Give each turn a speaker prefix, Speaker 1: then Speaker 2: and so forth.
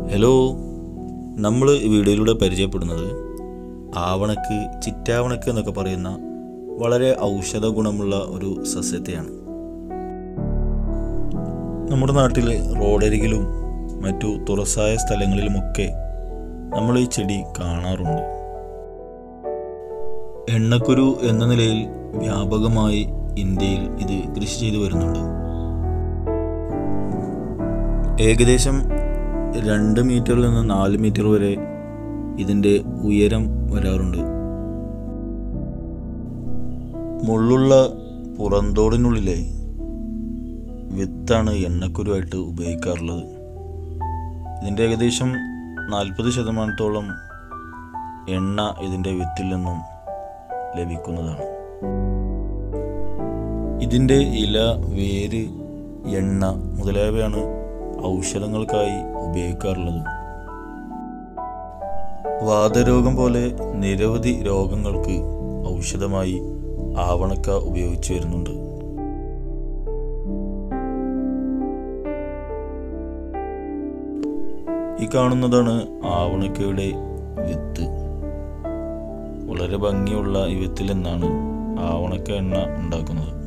Speaker 1: Hello, നമ്മൾ ഈ വീഡിയോയിലൂടെ പരിചയപ്പെടുന്നത് ആവണക്ക്, ചിറ്റാവണക്ക് എന്നൊക്കെ പറയുന്ന വളരെ ഔഷധ ഗുണമുള്ള ഒരു സസ്യത്തെയാണ്. നമ്മുടെ നാട്ടിൽ റോഡരികിലും മറ്റു തുറസായ സ്ഥലങ്ങളിലുമൊക്കെ നമ്മൾ ഈ ചെടി കാണാറുണ്ട്. എണ്ണക്കുരു എന്ന നിലയിൽ വ്യാപകമായി ഇന്ത്യയിൽ ഇത് കൃഷി ചെയ്തു വരുന്നുണ്ട്. ഏകദേശം 2 മീറ്ററിൽ നിന്ന് 4 മീറ്റർ വരെ ഇതിൻ്റെ ഉയരം വരാറുണ്ട്. മുള്ളുള്ള പുറന്തോടിനുള്ളിലെ വിത്താണ് എണ്ണക്കുരുവായിട്ട് ഉപയോഗിക്കാറുള്ളത്. ഇതിൻ്റെ ഏകദേശം 40% എണ്ണ ഇതിൻ്റെ വിത്തിൽ നിന്നും ലഭിക്കുന്നതാണ്. ഇതിൻ്റെ ഇല, വേര്, എണ്ണ മുതലായവയാണ് ഔഷധങ്ങൾക്കായി ഉപയോഗിക്കാറുള്ളത്. വാതരോഗം പോലെ നിരവധി രോഗങ്ങൾക്ക് ഔഷധമായി ആവണക്ക ഉപയോഗിച്ചു വരുന്നുണ്ട്. ഈ കാണുന്നതാണ് ആവണക്കയുടെ വിത്ത്. വളരെ ഭംഗിയുള്ള ഈ വിത്തിൽ നിന്നാണ് ആവണക്ക എണ്ണ ഉണ്ടാക്കുന്നത്.